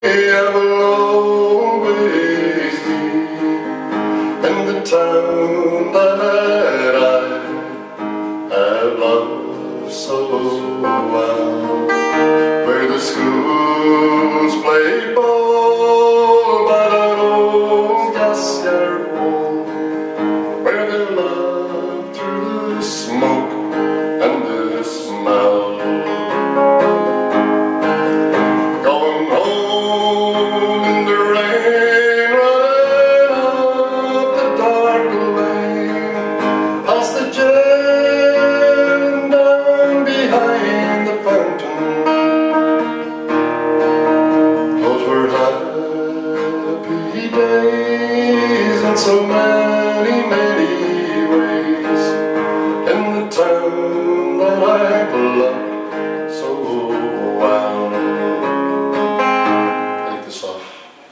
I will always be in the town that I have loved so well, where the schools play ball by that old gas-yard wall, where they love through the smoke and the smell. In so many, many ways, in the town that I love so well. Take this off.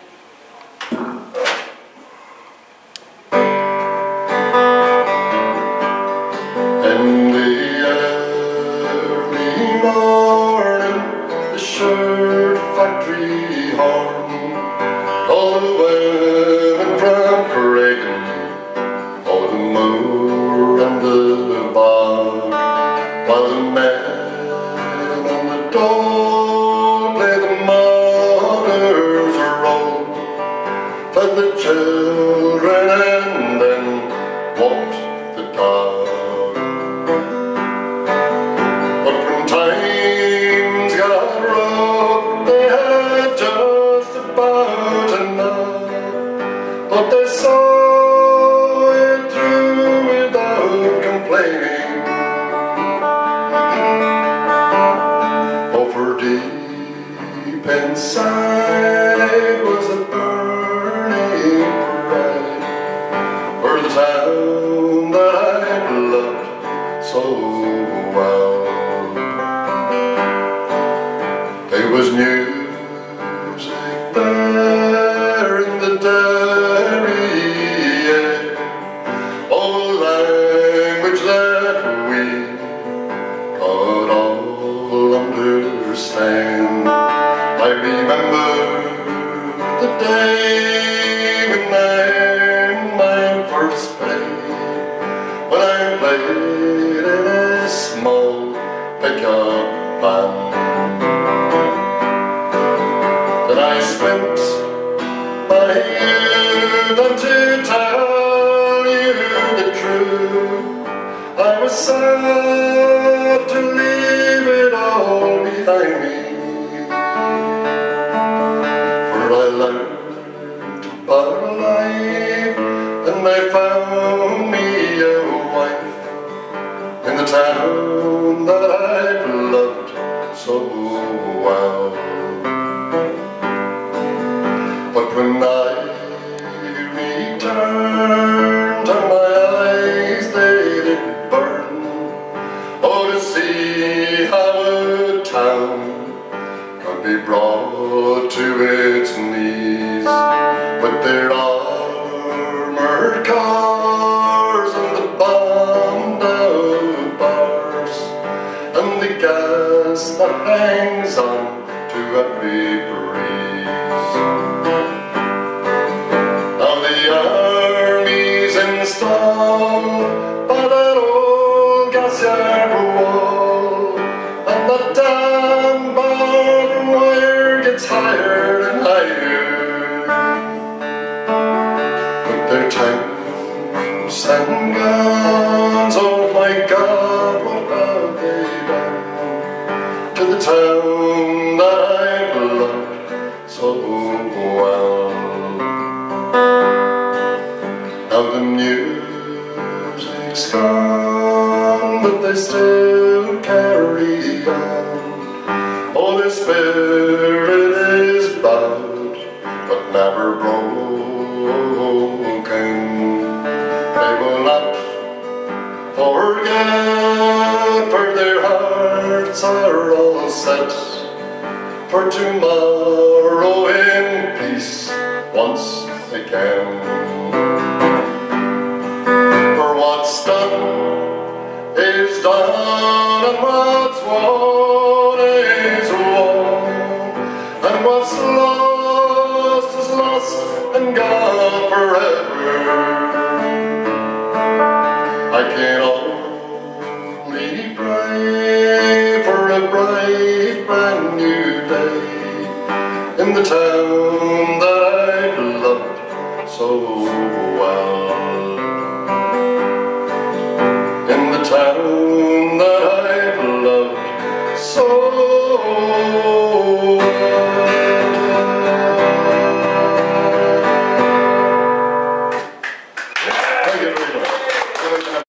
In the early morning, the shirt factory horn, all the women from Reagan, all the moor and the bog, while the men on the door play the mother's role, fed the children and then walked the dog. But when times got rough, they had just about enough. But they saw it through without complaining. Oh, for deep inside was a burning pride for the town that I loved so well. There was music there in the dairy, understand. I remember the day when I earned my first pay, when I played in a small pickup band. Then I spent my youth, and to tell you the truth, I was sad to leave it all behind me, for I learned about life, and I found me a wife in the town that I loved so well. But when I returned, and my eyes they did burn, oh, to see how a town could be brought to its knees, with their armored cars and the bombed out bars, and the gas that hangs on to every breeze. Now the army's installed by that old gas-yard wall, and the damn barbed wire gets higher and higher, with their tanks and guns. Oh my God, what have they done to the town that I loved so well? Now the music's gone, but they still carry on. Oh, their spirit is bowed, but never broken. They will not forget, for their hearts are all set for tomorrow in peace once again. For what's done is done, and what's won is won, and what's lost softly pray for a bright brand new day in the town that I loved so well.